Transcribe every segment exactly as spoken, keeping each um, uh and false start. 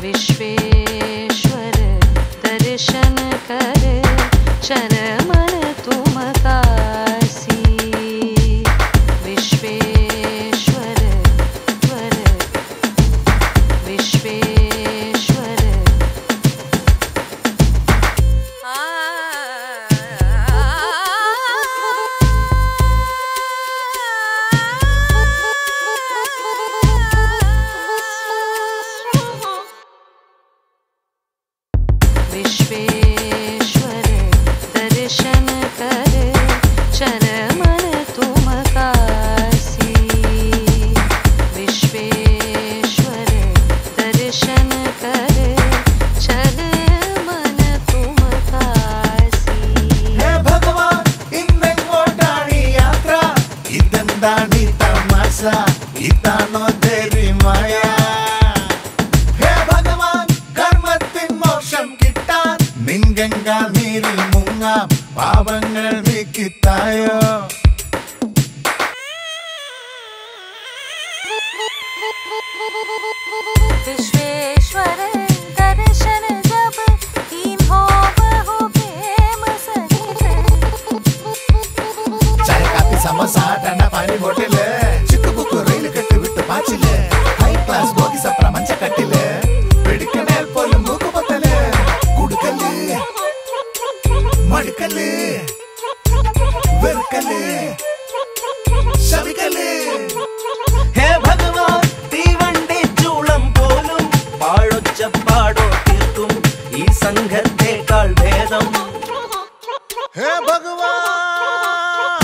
विश्वेश्वर दर्शन कर चरमन तुम कासी विश्वेश्वर वर विश्वेश्वर विश्वेश्वर दर्शन कर चरमन तुम कासी विश्वेश्वर दर्शन कर चरमन तुम कासी हे भगवान इन्नेंगोटाणी यात्रा इदंदाणी तमाशा इतानो तेरी माया हे भगवान कर्मत्तिन मोक्षम किट्टान निंगंगा नीरिल मुंगाम പാവങ്ങൾ നീക്കിത്തായോ विश्वेश्वर दर्शन जब कीन हो बहु प्रेम सहित ചായ കാപ്പി സമോസ ടണ്ട പാനി ഹോട്ടല് ചിക്കുബുക്കു റെയിൽ കെട്ടി വിട്ട് പാച്ചില് ഹൈ ക്ലാസ് ബോഗി സപ്ര മഞ്ച കട്ടില് പിടിക്കണേൽ പോലും മൂക്കുപൊത്തല് കുടുക്കല് മടുക്കല് വെറുക്കല് ശവിക്കല് ഹേ ഭഗവാൻ തീവണ്ടി ചൂളം പോലും പാഴൊച്ചപ്പാടോ തീർക്കും ഈ സംഘത്തേക്കാൾ ഭേദം ഹേ ഭഗവാൻ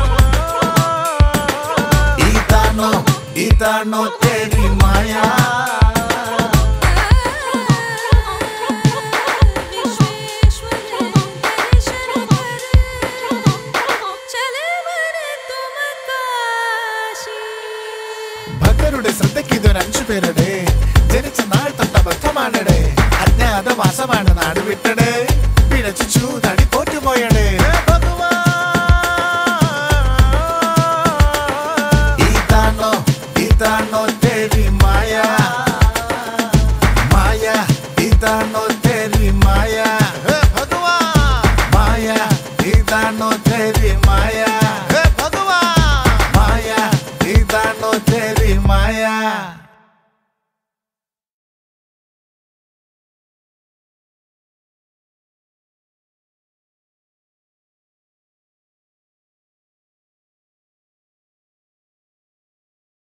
ഇതാണോ ഇതാണോ തേരി മായ ഭക്തരുടെ ശ്രദ്ധയ്ക്ക് ഇതൊരു അഞ്ചു പേരുടെ ജനിച്ച നാൾ തൊട്ട ബദ്ധമാണടെ അജ്ഞാതവാസമാണ് നാട് വിട്ടടെ പിഴച്ചു ചൂതടി തോറ്റുപോയടെ ഇതാണോ ഇതാണോ തേരി മായ മായ ഇതാണോ തേരി മായ മായ ഇതാണോ തേരി മായ ഭഗവാൻ മായ ഇതാണോ തേരി മായ